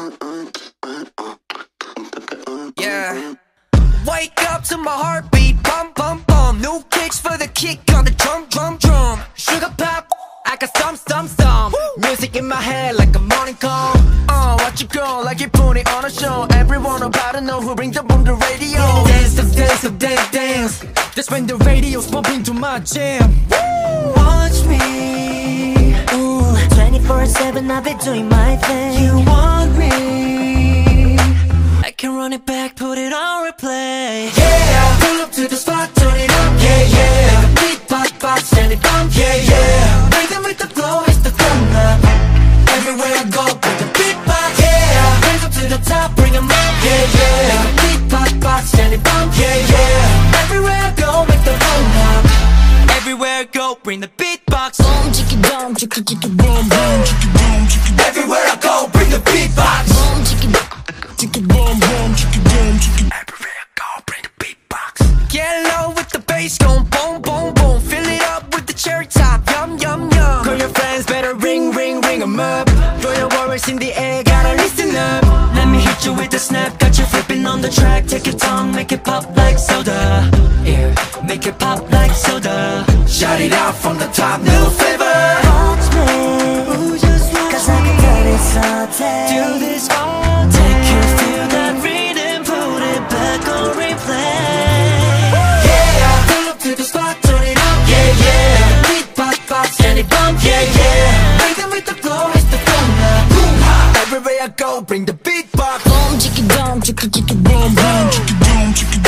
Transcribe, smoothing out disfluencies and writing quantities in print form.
Yeah. Wake up to my heartbeat, bum bum bum. New kicks for the kick on the drum drum drum. Sugar pop, I got some. Music in my head like a morning call. Watch it go like you put it on a show. Everyone about to know who bring the boom the radio. Dance. That's when the radio's bumping to my jam. Watch me, 24/7 I've been doing my thing. You want me, I can run it back, put it on replay. Yeah, pull up to the spot, turn it up. Yeah. Beatbox, and it bump. Yeah. Rhythm with the flow, it's the thunder. Everywhere I go, with the beatbox. Yeah, hands up to the top, bring 'em up. Yeah. Beatbox, and it bump. Yeah. Everywhere I go, make the boom up. Everywhere I go, bring the beatbox. Boom, chicka boom, chicka chicka boom, boom, chicka boom, chicka. Everywhere I go, bring the beatbox. Boom, chicka chicka boom, boom, chicka boom, chicka. Everywhere I go, bring the beatbox. Get low with the bass, going boom, boom, boom. Fill it up with the cherry top, yum, yum, yum. Call your friends, better ring 'em up. Throw your worries in the air, gotta listen up. Let me hit you with the snap, got you flipping on the track. Take your tongue, make it pop like soda. Yeah, make it pop like soda. Shout it out from the top, new flavor. Watch me, cause I can get it started. Do this all day. Take you feel that rhythm, put it back on replay. Yeah, pull up to the spot, turn it up. Yeah. Beatbox, and it bump. Yeah. Rhythm with the flow, it's the thunder. Everywhere I go, bring the beatbox. Boom, chicka boom, chicka chicka boom, boom, chicka boom, chicka.